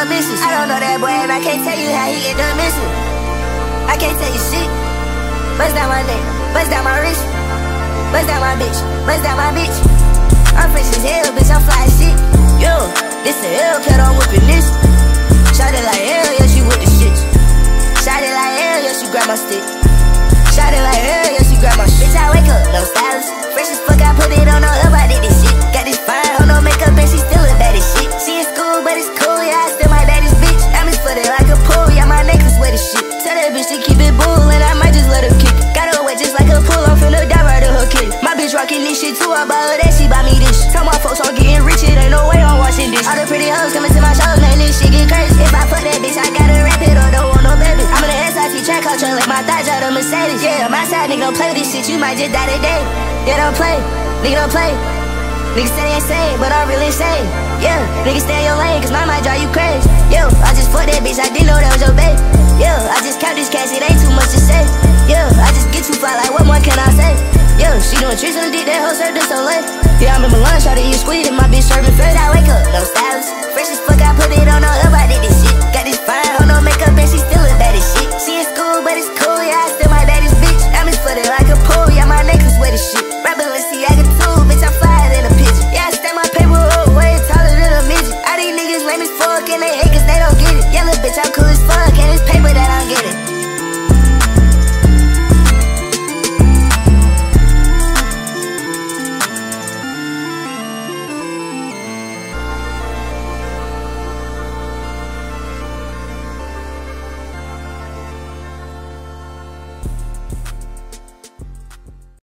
my missus. I don't know that boy and I can't tell you how he get done missing. I can't tell you shit. Bust down my neck, bust down my wrist, bust down my bitch, bust down my bitch. I'm fresh as hell, bitch, I'm fly as shit. Yo, this a Hellcat, I'm whipping this. Shot it like hell, yeah, she with the shit. Shot it like hell, yeah, she grab my stick. Shot it like hell, yeah, she grab my shit. Bitch, I wake up, no stylist. Fresh as fuck, I put it on up, I did this shit. Got this fine, hold no makeup, and she still look bad as shit. She in school, but it's cool, yeah, I still my baddest bitch. I'm as footed like a pool, yeah, my necklace wet as shit. Tell that bitch to keep it bull, and I might just let her kick. Got her wet just like a pool, I'm finna die right to her kid. My bitch rockin' this shit too, I bought her that, she buy me this. Tell my folks I'm getting rich, it ain't no way I'm washing this. All the pretty hoes coming to my shows, man, this shit get crazy. If I fuck that bitch, I gotta rap it or don't want no baby. I'm in the SRT track culture, like my thighs out of Mercedes. Yeah, my side, nigga, don't play this shit, you might just die today. Yeah, don't play, nigga, don't play. Niggas say they insane, but I'm really insane. Yeah, niggas stay in your lane, cause mine might drive you crazy. Yo, I just fucked that bitch, I didn't know that was your babe. Yeah, I just count this cash, it ain't too much to say. Yeah, I just get too far, like what more can I say? Yeah, she doing tricks on the dick, that hoe served this so late. Yeah, I'm in Milan, shawty, you squeeze it, my bitch serving fresh. I wake up, no stylist. Fresh as fuck, I put it on up, I did this shit. Got this fine, hold no makeup, and she still look bad as shit. She in school, but it's cool, yeah, I still my baddest bitch. I'm as footed like a pool, yeah, my necklace wet as shit. Rapping, let's see, I can too, bitch, I'm flyer than a pigeon. Yeah, I stand my paper up way taller than a midget. All these niggas lame as fuck, and they hate cause they don't get it. Yeah, little bitch, I'm cool as fuck, and it's paper that I'm getting.